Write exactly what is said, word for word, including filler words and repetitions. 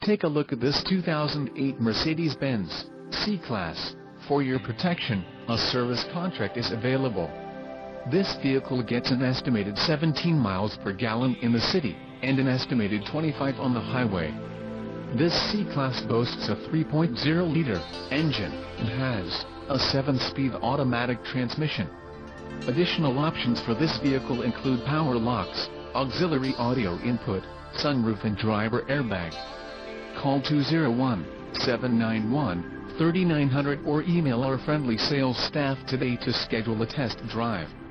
Take a look at this two thousand eight Mercedes-Benz C-Class. For your protection, a service contract is available. This vehicle gets an estimated seventeen miles per gallon in the city, and an estimated twenty-five on the highway. This C-Class boasts a three point oh liter engine, and has a seven speed automatic transmission. Additional options for this vehicle include power locks, auxiliary audio input, sunroof and driver airbag. Call two oh one, seven nine one, three nine zero zero or email our friendly sales staff today to schedule a test drive.